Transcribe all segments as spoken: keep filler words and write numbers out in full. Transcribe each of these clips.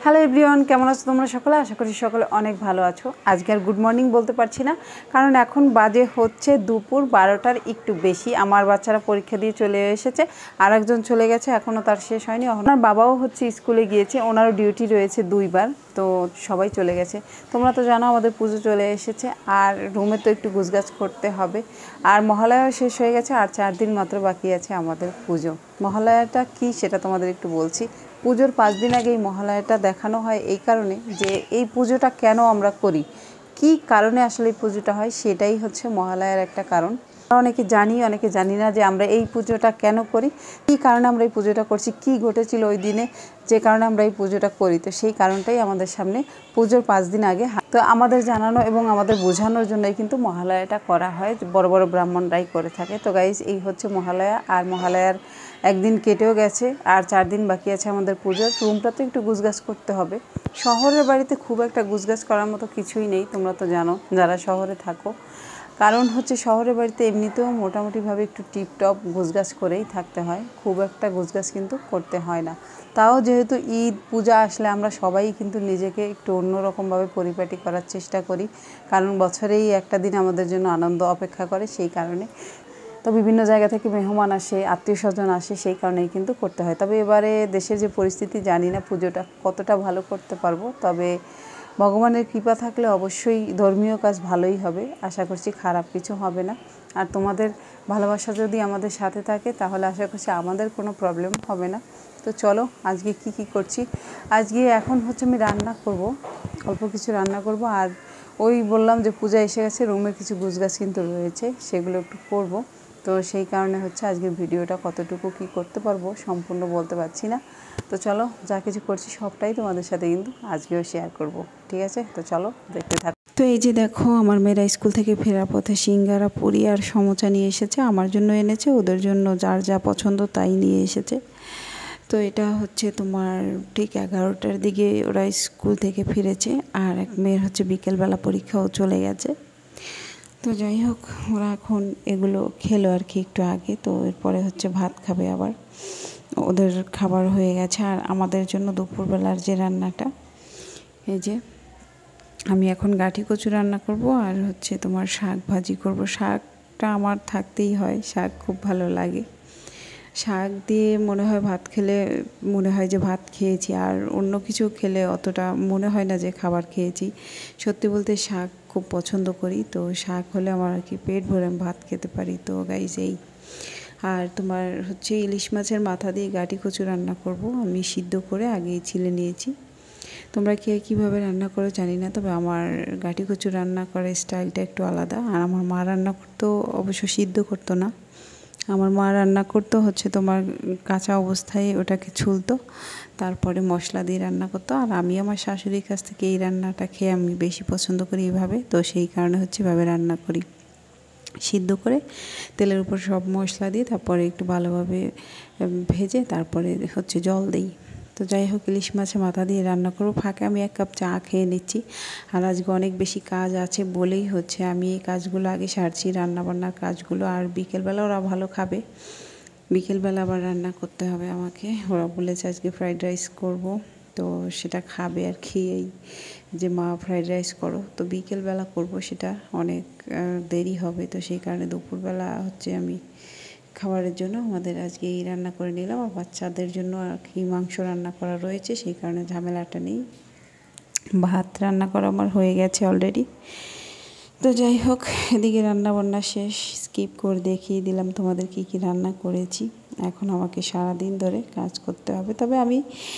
Hello everyone, কেমন আছো তোমরা সকলে? আশা করি সকলে অনেক ভালো আছো। আজকে আর গুড মর্নিং বলতে পারছি না, কারণ এখন বাজে হচ্ছে দুপুর বারোটার একটু বেশি। আমার বাচ্চারা পরীক্ষা দিয়ে চলে এসেছে, আর একজন চলে গেছে, এখনও তার শেষ হয়নি। ওনার বাবাও হচ্ছে স্কুলে গিয়েছে, ওনারও ডিউটি রয়েছে দুইবার, তো সবাই চলে গেছে। তোমরা তো জানো আমাদের পুজো চলে এসেছে, আর রুমে তো একটু গুছগাছ করতে হবে। আর মহালয়াও শেষ হয়ে গেছে, আর চার দিন মাত্র বাকি আছে আমাদের পুজো। মহালয়াটা কি সেটা তোমাদের একটু বলছি। পুজোর পাঁচ দিন আগে এই মহালয়াটা দেখানো হয় এই কারণে যে এই পুজোটা কেন আমরা করি, কি কারণে আসলে এই পুজোটা হয়, সেটাই হচ্ছে মহালয়ার একটা কারণ। অনেকে জানি, অনেকে জানি না যে আমরা এই পুজোটা কেন করি, কী কারণে আমরা এই পুজোটা করছি, কি ঘটেছিল ওই দিনে যে কারণে আমরা এই পুজোটা করি। তো সেই কারণটাই আমাদের সামনে পুজোর পাঁচ দিন আগে। তো আমাদের জানানো এবং আমাদের বোঝানোর জন্যই কিন্তু মহালয়াটা করা হয়, বড় বড় ব্রাহ্মণরাই করে থাকে। তো গাইজ, এই হচ্ছে মহালয়া। আর মহালয়ার একদিন কেটেও গেছে, আর চার দিন বাকি আছে আমাদের পুজোর। রুমটা তো একটু গুছগাছ করতে হবে। শহরের বাড়িতে খুব একটা গুছগাছ করার মতো কিছুই নেই, তোমরা তো জানো যারা শহরে থাকো। কারণ হচ্ছে শহরের বাড়িতে এমনিতেও মোটামুটিভাবে একটু টিপটপ গুছগাছ করেই থাকতে হয়, খুব একটা গুছগাছ কিন্তু করতে হয় না। তাও যেহেতু ঈদ পূজা আসলে আমরা সবাই কিন্তু নিজেকে একটু অন্যরকমভাবে পরিপাটি করার চেষ্টা করি, কারণ বছরেই একটা দিন আমাদের জন্য আনন্দ অপেক্ষা করে, সেই কারণে। তো বিভিন্ন জায়গা থেকে মেহমান আসে, আত্মীয় স্বজন আসে, সেই কারণেই কিন্তু করতে হয়। তবে এবারে দেশের যে পরিস্থিতি, জানি না পুজোটা কতটা ভালো করতে পারবো, তবে ভগবানের কৃপা থাকলে অবশ্যই ধর্মীয় কাজ ভালোই হবে। আশা করছি খারাপ কিছু হবে না। আর তোমাদের ভালোবাসা যদি আমাদের সাথে থাকে তাহলে আশা করছি আমাদের কোনো প্রবলেম হবে না। তো চলো আজকে কি কি করছি। আজকে এখন হচ্ছে আমি রান্না করব, অল্প কিছু রান্না করব। আর ওই বললাম যে পূজা এসে গেছে, রুমের কিছু গুছগাছ কিন্তু রয়েছে, সেগুলো একটু করব। তো সেই কারণে হচ্ছে আজকের ভিডিওটা কতটুকু কি করতে পারবো সম্পূর্ণ বলতে পারছি না। তো চলো, যা কিছু করছি সবটাই তোমাদের সাথে কিন্তু আজকেও শেয়ার করব, ঠিক আছে? তো চলো দেখতে থাকো। তো এই যে দেখো, আমার মেয়েরা স্কুল থেকে ফেরার পথে সিঙ্গারা, পুরি আর সমোচা নিয়ে এসেছে। আমার জন্য এনেছে, ওদের জন্য যার যা পছন্দ তাই নিয়ে এসেছে। তো এটা হচ্ছে তোমার ঠিক এগারোটার দিকে ওরা স্কুল থেকে ফিরেছে, আর এক মেয়ের হচ্ছে বিকেলবেলা পরীক্ষাও চলে গেছে। তো যাই হোক, ওরা এখন এগুলো খেলো আর কি একটু আগে। তো এরপরে হচ্ছে ভাত খাবে, আবার ওদের খাবার হয়ে গেছে। আর আমাদের জন্য দুপুরবেলার যে রান্নাটা, এই যে আমি এখন গাঠি কচু রান্না করব, আর হচ্ছে তোমার শাক ভাজি করব। শাকটা আমার থাকতেই হয়, শাক খুব ভালো লাগে। শাক দিয়ে মনে হয় ভাত খেলে মনে হয় যে ভাত খেয়েছি, আর অন্য কিছু খেলে অতটা মনে হয় না যে খাবার খেয়েছি। সত্যি বলতে শাক খুব পছন্দ করি, তো শাক হলে আমার আর কি পেট ভরে আমি ভাত খেতে পারি। তো গাইজ এই, আর তোমার হচ্ছে ইলিশ মাছের মাথা দিয়ে গাঠি কচু রান্না করব। আমি সিদ্ধ করে আগেই ছিলে নিয়েছি। তোমরা কে কীভাবে রান্না করো জানি না, তবে আমার গাঠি কচু রান্না করার স্টাইলটা একটু আলাদা। আর আমার মা রান্না করতো অবশ্য সিদ্ধ করতো না, আমার মা রান্না করতো হচ্ছে তোমার কাঁচা অবস্থায় ওটাকে ছুলতো, তারপরে মশলা দিয়ে রান্না করতো। আর আমি আমার শাশুড়ির কাছ থেকে এই রান্নাটা খেয়ে আমি বেশি পছন্দ করি এভাবে। তো সেই কারণে হচ্ছে এভাবে রান্না করি, সিদ্ধ করে তেলের উপর সব মশলা দিয়ে তারপরে একটু ভালোভাবে ভেজে তারপরে হচ্ছে জল দিই। তো যাই হোক, ইলিশ মাছের মাথা দিয়ে রান্না করবো। ফাঁকে আমি এক কাপ চা খেয়ে নিচ্ছি। আর আজকে অনেক বেশি কাজ আছে বলেই হচ্ছে আমি এই কাজগুলো আগে সারছি, রান্নাবান্নার কাজগুলো। আর বিকেলবেলা ওরা ভালো খাবে, বিকেলবেলা আবার রান্না করতে হবে আমাকে। ওরা বলেছে আজকে ফ্রাইড রাইস করব, তো সেটা খাবে আর খেয়েই যে মা ফ্রাইড রাইস করো। তো বিকেলবেলা করব, সেটা অনেক দেরি হবে। তো সেই কারণে দুপুরবেলা হচ্ছে আমি খাবারের জন্য আমাদের আজকে এই রান্না করে নিলাম। আর বাচ্চাদের জন্য আর কি মাংস রান্না করা রয়েছে, সেই কারণে ঝামেলাটা নেই। ভাত রান্না করা আমার হয়ে গেছে অলরেডি। তো যাই হোক, এদিকে রান্না বান্না শেষ, স্কিপ করে দেখিয়ে দিলাম তোমাদের কি কি রান্না করেছি। এখন আমাকে সারা দিন ধরে কাজ করতে হবে, তবে আমি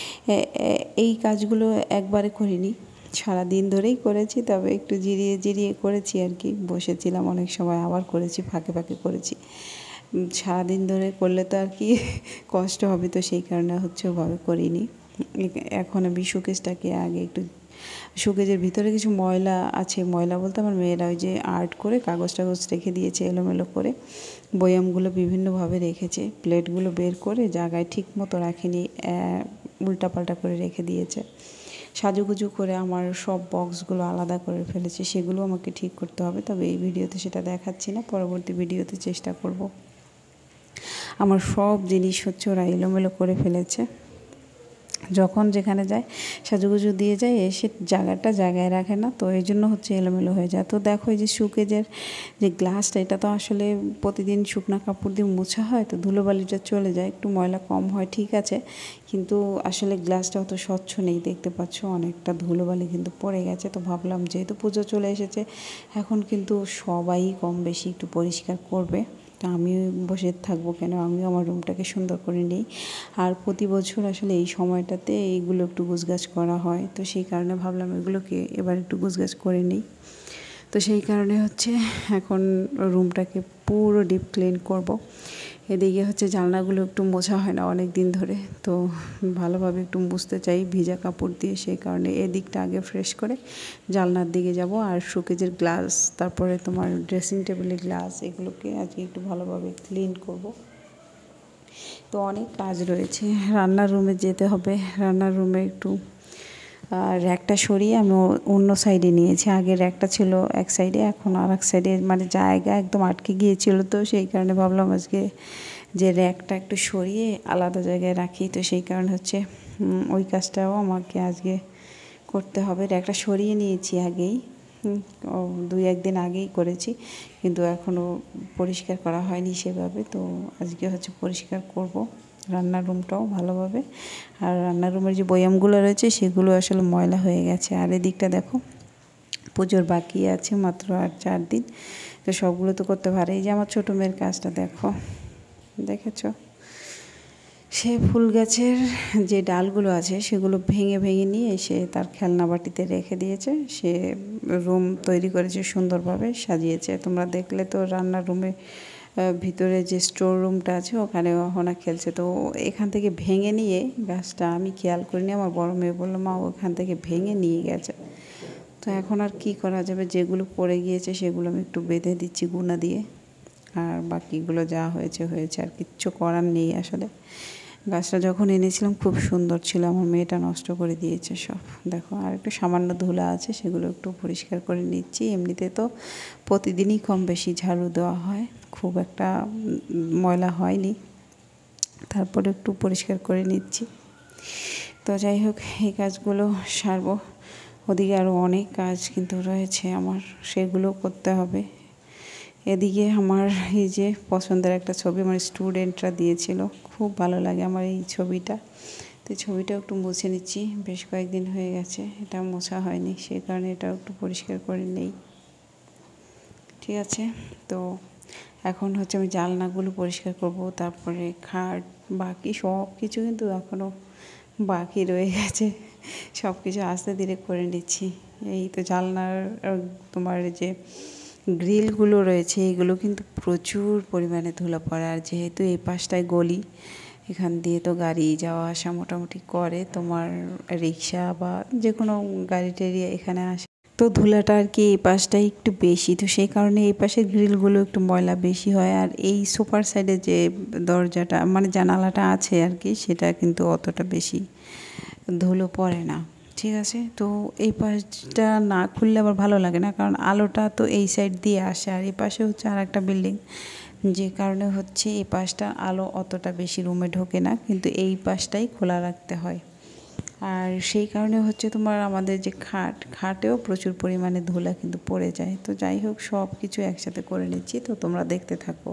এই কাজগুলো একবারে করিনি, সারা দিন ধরেই করেছি। তবে একটু জিরিয়ে জিরিয়ে করেছি আর কি, বসেছিলাম অনেক সময়, আবার করেছি, ফাঁকে ফাঁকে করেছি। সারাদিন ধরে করলে তো আর কি কষ্ট হবে, তো সেই কারণে হচ্ছে ওভাবে করিনি। এখন আমি শোকেসটাকে আগে একটু, শোকেজের ভিতরে কিছু ময়লা আছে, ময়লা বলতে আমার মেয়েরা ওই যে আর্ট করে কাগজ টাগজ রেখে দিয়েছে এলোমেলো করে, বয়ামগুলো বিভিন্নভাবে রেখেছে, প্লেটগুলো বের করে জায়গায় ঠিক মতো রাখেনি, উল্টাপাল্টা করে রেখে দিয়েছে। সাজুগুজু করে আমার সব বক্সগুলো আলাদা করে ফেলেছে, সেগুলো আমাকে ঠিক করতে হবে। তবে এই ভিডিওতে সেটা দেখাচ্ছি না, পরবর্তী ভিডিওতে চেষ্টা করব। আমার সব জিনিস হচ্ছে ওরা এলোমেলো করে ফেলেছে, যখন যেখানে যায় সাজুগুজু দিয়ে যায়, এসে জায়গাটা জায়গায় রাখে না, তো এই জন্য হচ্ছে এলোমেলো হয়ে যায়। তো দেখো এই যে শোকেজের যে গ্লাসটা, এটা তো আসলে প্রতিদিন শুকনা কাপড় দিয়ে মোছা হয়, তো ধুলোবালিটা চলে যায়, একটু ময়লা কম হয় ঠিক আছে, কিন্তু আসলে গ্লাসটা অত স্বচ্ছ নেই, দেখতে পাচ্ছ অনেকটা ধুলোবালি কিন্তু পড়ে গেছে। তো ভাবলাম যেহেতু পুজো চলে এসেছে, এখন কিন্তু সবাই কম বেশি একটু পরিষ্কার করবে, তো আমি বসে থাকবো কেন, আমিও আমার রুমটাকে সুন্দর করে নিই। আর প্রতি বছর আসলে এই সময়টাতে এইগুলো একটু গুছগাছ করা হয়, তো সেই কারণে ভাবলাম এগুলোকে এবার একটু গুছগাছ করে নিই। তো সেই কারণে হচ্ছে এখন রুমটাকে পুরো ডিপ ক্লিন করব। এদিকে হচ্ছে জানলাগুলো একটু মোছা হয় না অনেক দিন ধরে, তো ভালোভাবে একটু মুছতে চাই ভিজা কাপড় দিয়ে, সেই কারণে এদিকটা আগে ফ্রেশ করে জানলার দিকে যাব। আর শোকেজের গ্লাস, তারপরে তোমার ড্রেসিং টেবিলের গ্লাস, এগুলোকে আজকে একটু ভালোভাবে ক্লিন করব। তো অনেক কাজ রয়েছে, রান্নার রুমে যেতে হবে, রান্নার রুমে একটু র্যাকটা সরিয়ে আমি অন্য সাইডে নিয়েছি, আগে র্যাকটা ছিল এক সাইডে, এখন আর এক সাইডে, মানে জায়গা একদম আটকে গিয়েছিল, তো সেই কারণে ভাবলাম আজকে যে র্যাকটা একটু সরিয়ে আলাদা জায়গায় রাখি, তো সেই কারণে হচ্ছে ওই কাজটাও আমাকে আজকে করতে হবে। র্যাকটা সরিয়ে নিয়েছি আগেই, দুই একদিন আগেই করেছি, কিন্তু এখনও পরিষ্কার করা হয়নি সেভাবে, তো আজকে হচ্ছে পরিষ্কার করব রান্নার রুমটাও ভালোভাবে। আর রান্নার রুমের যে বয়ামগুলো রয়েছে সেগুলো আসলে ময়লা হয়ে গেছে। আর এদিকটা দেখো পুজোর বাকি আছে মাত্র আর চার দিন, তো সবগুলো তো করতে পারে। এই যে আমার ছোটো মেয়ের কাজটা দেখো, দেখেছ, সে ফুল গাছের যে ডালগুলো আছে সেগুলো ভেঙে ভেঙে নিয়ে এসে তার খেলনা বাটিতে রেখে দিয়েছে, সে রুম তৈরি করেছে, সুন্দরভাবে সাজিয়েছে। তোমরা দেখলে তো রান্নার রুমে ভিতরে যে স্টোর রুমটা আছে ওখানে ওনা খেলছে, তো এখান থেকে ভেঙে নিয়ে গাছটা আমি খেয়াল করিনি, আমার বড় মেয়ে বললো মা ওখান থেকে ভেঙে নিয়ে গেছে। তো এখন আর কি করা যাবে, যেগুলো পড়ে গিয়েছে সেগুলো আমি একটু বেঁধে দিচ্ছি গুনা দিয়ে, আর বাকিগুলো যা হয়েছে হয়েছে, আর কিচ্ছু করার নেই আসলে। গাছটা যখন এনেছিলাম খুব সুন্দর ছিল, আমার মেয়েটা নষ্ট করে দিয়েছে সব। দেখো আর একটু সামান্য ধুলা আছে, সেগুলো একটু পরিষ্কার করে নিচ্ছি। এমনিতে তো প্রতিদিনই কম বেশি ঝাড়ু দেওয়া হয়, খুব একটা ময়লা হয়নি, তারপরে একটু পরিষ্কার করে নিচ্ছি। তো যাই হোক এই কাজগুলো সারবো, ওদিকে আরও অনেক কাজ কিন্তু রয়েছে আমার, সেগুলো করতে হবে। এদিকে আমার এই যে পছন্দের একটা ছবি আমার স্টুডেন্টরা দিয়েছিল, খুব ভালো লাগে আমার এই ছবিটা, তো ছবিটা একটু মুছে নিচ্ছি, বেশ কয়েকদিন হয়ে গেছে এটা মোছা হয়নি, সেই কারণে এটাও একটু পরিষ্কার করে নেই। ঠিক আছে, তো এখন হচ্ছে আমি জানলাগুলো পরিষ্কার করব, তারপরে খাট, বাকি সব কিছু কিন্তু এখনও বাকি রয়ে গেছে, সব কিছু আস্তে ধীরে করে নিচ্ছি। এই তো জানলার তোমার যে গ্রিলগুলো রয়েছে এগুলো কিন্তু প্রচুর পরিমাণে ধুলো পড়ে, আর যেহেতু এই পাশটায় গলি, এখান দিয়ে তো গাড়ি যাওয়া আসা মোটামুটি করে, তোমার রিক্সা বা যে কোনো গাড়ি টাড়ি এখানে আসে, তো ধুলাটা আর কি এই পাশটাই একটু বেশি, তো সেই কারণে এই পাশের গ্রিলগুলো একটু ময়লা বেশি হয়। আর এই সোফার সাইডে যে দরজাটা মানে জানালাটা আছে আর কি, সেটা কিন্তু অতটা বেশি ধুলো পড়ে না। ঠিক আছে, তো এই পাশটা না খুললে আবার ভালো লাগে না, কারণ আলোটা তো এই সাইড দিয়ে আসে, আর এই পাশে হচ্ছে আর একটা বিল্ডিং, যে কারণে হচ্ছে এই পাশটা আলো অতটা বেশি রুমে ঢোকে না, কিন্তু এই পাশটাই খোলা রাখতে হয়। আর সেই কারণে হচ্ছে তোমার আমাদের যে খাট, খাটেও প্রচুর পরিমাণে ধুলা কিন্তু পড়ে যায়। তো যাই হোক সব কিছু একসাথে করে নিচ্ছি, তো তোমরা দেখতে থাকো।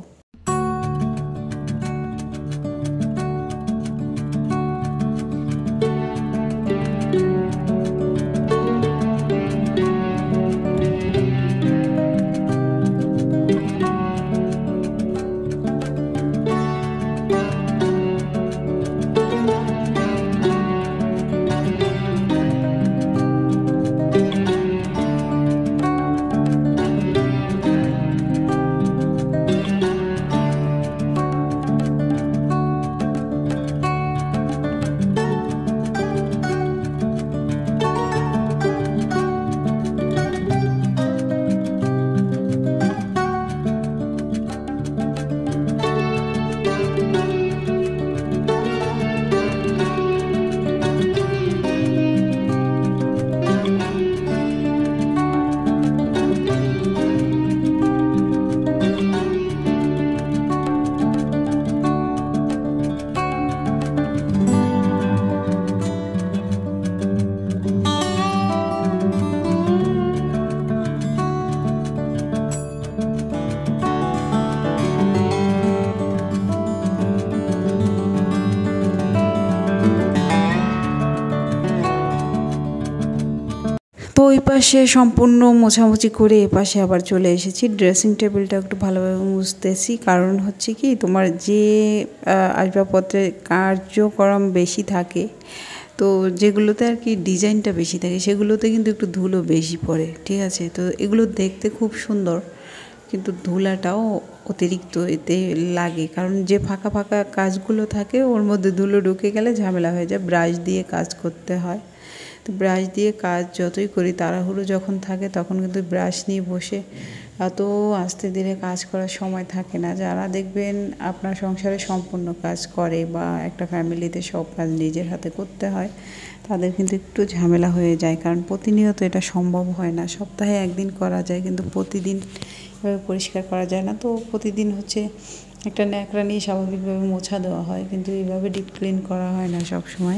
ওই পাশে সম্পূর্ণ মোছামুছি করে এ পাশে আবার চলে এসেছি। ড্রেসিং টেবিলটা একটু ভালোভাবে মুছতেছি, কারণ হচ্ছে কি তোমার যে আসবাবপত্রের কার্যক্রম বেশি থাকে, তো যেগুলোতে আর কি ডিজাইনটা বেশি থাকে সেগুলোতে কিন্তু একটু ধুলো বেশি পড়ে, ঠিক আছে। তো এগুলো দেখতে খুব সুন্দর, কিন্তু ধুলাটাও অতিরিক্ত এতে লাগে, কারণ যে ফাঁকা ফাঁকা কাজগুলো থাকে ওর মধ্যে ধুলো ঢুকে গেলে ঝামেলা হয়ে যায়। ব্রাশ দিয়ে কাজ করতে হয়, তো ব্রাশ দিয়ে কাজ যতই করি তাড়াহুড়ো যখন থাকে তখন কিন্তু ব্রাশ নিয়ে বসে এত আস্তে ধীরে কাজ করার সময় থাকে না। যারা দেখবেন আপনার সংসারে সম্পূর্ণ কাজ করে বা একটা ফ্যামিলিতে সব কাজ নিজের হাতে করতে হয়, তাদের কিন্তু একটু ঝামেলা হয়ে যায়, কারণ প্রতিনিয়ত এটা সম্ভব হয় না। সপ্তাহে একদিন করা যায়, কিন্তু প্রতিদিন এভাবে পরিষ্কার করা যায় না। তো প্রতিদিন হচ্ছে একটা ন্যাকড়া নিয়ে স্বাভাবিকভাবে মোছা দেওয়া হয়, কিন্তু এইভাবে ডিপ ক্লিন করা হয় না সব সময়।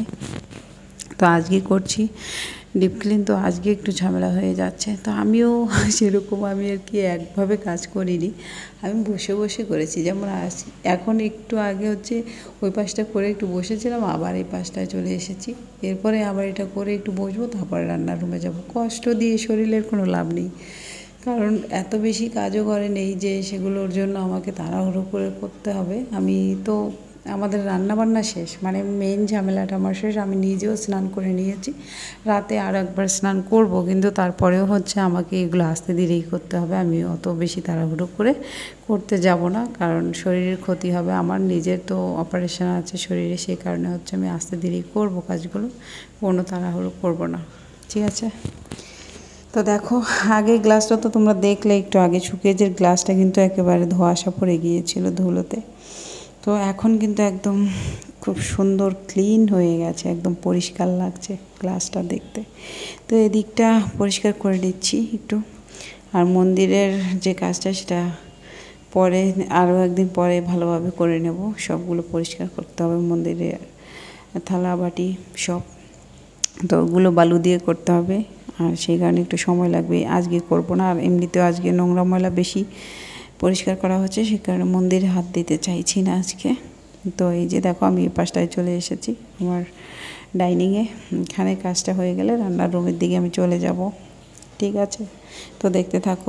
তো আজকে করছি ডিপ ক্লিন, তো আজকে একটু ঝামেলা হয়ে যাচ্ছে। তো আমিও সেরকম আমি আর কি একভাবে কাজ করিনি, আমি বসে বসে করেছি। যেমন এখন একটু আগে হচ্ছে ওই পাশটা করে একটু বসেছিলাম, আবার এই পাশটায় চলে এসেছি। এরপরে আবার এটা করে একটু বসবো, তারপরে রান্নার রুমে যাব। কষ্ট দিয়ে শরীরের কোনো লাভ নেই, কারণ এত বেশি কাজও করে নেই যে সেগুলোর জন্য আমাকে তাড়াহুড়ো করে করতে হবে। আমি তো আমাদের রান্নাবান্না শেষ, মানে মেন ঝামেলাটা আমার শেষ। আমি নিজেও স্নান করে নিয়েছি, রাতে আর একবার স্নান করব, কিন্তু তারপরেও হচ্ছে আমাকে এগুলো আস্তে ধীরেই করতে হবে। আমি অত বেশি তাড়াহুড়ো করে করতে যাব না, কারণ শরীরের ক্ষতি হবে। আমার নিজের তো অপারেশন আছে শরীরে, সেই কারণে হচ্ছে আমি আস্তে ধীরেই করব কাজগুলো, কোনো তাড়াহুড়ো করব না, ঠিক আছে। তো দেখো, আগে গ্লাসটা তো তোমরা দেখলে একটু আগে, শুকিয়েজের গ্লাসটা কিন্তু একেবারে ধোঁয়াশা পড়ে গিয়েছিল ধুলোতে। তো এখন কিন্তু একদম খুব সুন্দর ক্লিন হয়ে গেছে, একদম পরিষ্কার লাগছে গ্লাসটা দেখতে। তো এদিকটা পরিষ্কার করে দিচ্ছি একটু। আর মন্দিরের যে কাজটা সেটা পরে আরও একদিন পরে ভালোভাবে করে নেব। সবগুলো পরিষ্কার করতে হবে, মন্দিরে থালা বাটি সব, তো ওগুলো বালু দিয়ে করতে হবে, আর সেই কারণে একটু সময় লাগবে। আজকে করব না, আর এমনিতেও আজকে নোংরা ময়লা বেশি পরিষ্কার করা হচ্ছে, সে কারণে মন্দিরে হাত দিতে চাইছি না আজকে। তো এই যে দেখো, আমি এই পাশটায় চলে এসেছি আমার ডাইনিংয়ে। এখানে কাজটা হয়ে গেলে রান্নার রুমের দিকে আমি চলে যাব, ঠিক আছে। তো দেখতে থাকো।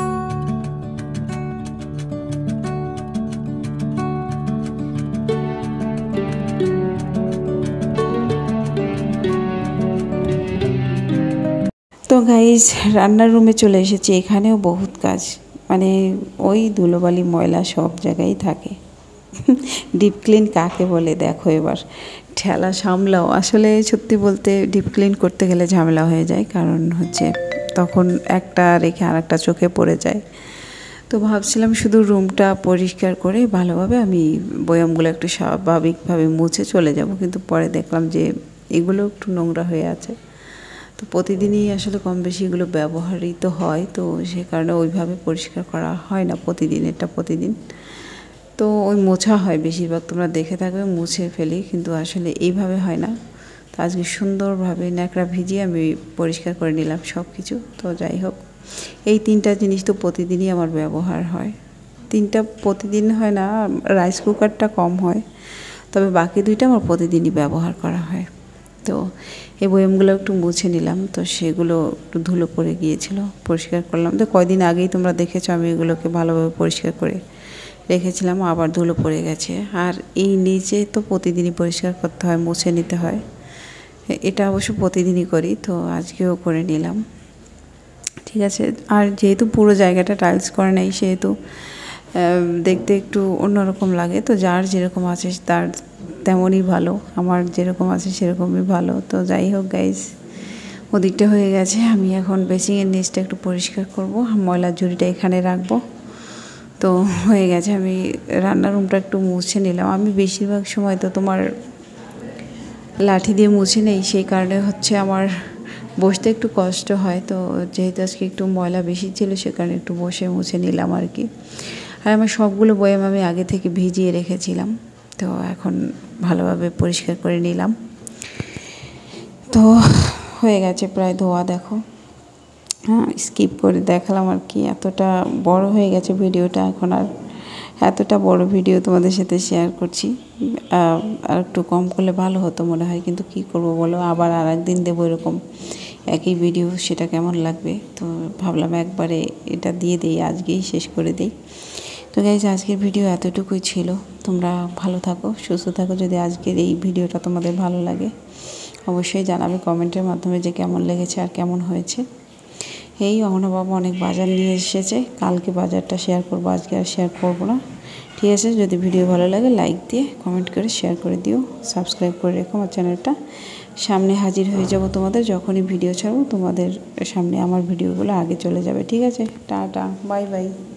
তো গাইজ, রান্নার রুমে চলে এসেছি। এখানেও বহুত কাজ, মানে ওই ধুলোবালি ময়লা সব জায়গায় থাকে। ডিপ ক্লিন কাকে বলে দেখো, এবার ঠেলা সামলাও। আসলে সত্যি বলতে ডিপ ক্লিন করতে গেলে ঝামেলা হয়ে যায়, কারণ হচ্ছে তখন একটা রেখে আর একটা চোখে পড়ে যায়। তো ভাবছিলাম শুধু রুমটা পরিষ্কার করে ভালোভাবে আমি বয়ামগুলো একটু স্বাভাবিকভাবে মুছে চলে যাব, কিন্তু পরে দেখলাম যে এগুলো একটু নোংরা হয়ে আছে। তো প্রতিদিনই আসলে কম বেশি এগুলো ব্যবহৃত হয়, তো সে কারণে ওইভাবে পরিষ্কার করা হয় না প্রতিদিন, এটা প্রতিদিন। তো ওই মোছা হয় বেশিরভাগ, তোমরা দেখে থাকবে মুছে ফেলি, কিন্তু আসলে এইভাবে হয় না। তো আজকে সুন্দরভাবে ন্যাকড়া ভিজিয়ে আমি পরিষ্কার করে নিলাম সব কিছু। তো যাই হোক, এই তিনটা জিনিস তো প্রতিদিনই আমার ব্যবহার হয়। তিনটা প্রতিদিন হয় না, রাইস কুকারটা কম হয়, তবে বাকি দুইটা আমার প্রতিদিনই ব্যবহার করা হয়। তো এই বয়ামগুলো একটু মুছে নিলাম, তো সেগুলো একটু ধুলো পড়ে গিয়েছিল, পরিষ্কার করলাম। তো কয়দিন আগেই তোমরা দেখেছো আমি এগুলোকে ভালোভাবে পরিষ্কার করে রেখেছিলাম, আবার ধুলো পড়ে গেছে। আর এই নিচে তো প্রতিদিনই পরিষ্কার করতে হয়, মুছে নিতে হয়, এটা অবশ্য প্রতিদিনই করি, তো আজকেও করে নিলাম, ঠিক আছে। আর যেহেতু পুরো জায়গাটা টাইলস করে নেই, সেহেতু দেখতে একটু অন্যরকম লাগে। তো যার যেরকম আছে তার তেমনই ভালো, আমার যেরকম আছে সেরকমই ভালো। তো যাই হোক গাইজ, ওদিকটা হয়ে গেছে। আমি এখন বেসিংয়ের নিচটা একটু পরিষ্কার করব, ময়লার ঝুড়িটা এখানে রাখবো। তো হয়ে গেছে, আমি রান্নার রুমটা একটু মুছে নিলাম। আমি বেশিরভাগ সময় তো তোমার লাঠি দিয়ে মুছে নেই, সেই কারণে হচ্ছে আমার বসতে একটু কষ্ট হয়। তো যেহেতু আজকে একটু ময়লা বেশি ছিল, সে কারণে একটু বসে মুছে নিলাম আর কি। আর আমার সবগুলো বয়াম আমি আগে থেকে ভিজিয়ে রেখেছিলাম, তো এখন ভালোভাবে পরিষ্কার করে নিলাম। তো হয়ে গেছে প্রায় ধোয়া, দেখো। হ্যাঁ, স্কিপ করে দেখালাম আর কি, এতটা বড় হয়ে গেছে ভিডিওটা, এখন আর এতটা বড় ভিডিও তোমাদের সাথে শেয়ার করছি। আর একটু কম করলে ভালো হতো মনে হয়, কিন্তু কি করব বলো, আবার আর একদিন দেবো এরকম একই ভিডিও, সেটা কেমন লাগবে। তো ভাবলাম একবারে এটা দিয়ে দেই, আজকেই শেষ করে দেই। তো গাইজ আজকের ভিডিও এতটুকুই ছিল। তোমরা ভালো থাকো, সুস্থ থাকো। যদি আজকের এই ভিডিওটা তোমাদের ভালো লাগে অবশ্যই জানাবে কমেন্টের মাধ্যমে যে কেমন লেগেছে আর কেমন হয়েছে। এই অহনা বাবা অনেক বাজার নিয়ে এসেছে, কালকে বাজারটা শেয়ার করবো, আজকে আর শেয়ার করবো না। ঠিক আছে, যদি ভিডিও ভালো লাগে লাইক দিয়ে কমেন্ট করে শেয়ার করে দিও, সাবস্ক্রাইব করে রেখো আমার চ্যানেলটা। সামনে হাজির হয়ে যাব তোমাদের, যখনই ভিডিও ছাড়বো তোমাদের সামনে আমার ভিডিওগুলো আগে চলে যাবে। ঠিক আছে, টাটা, বাই বাই।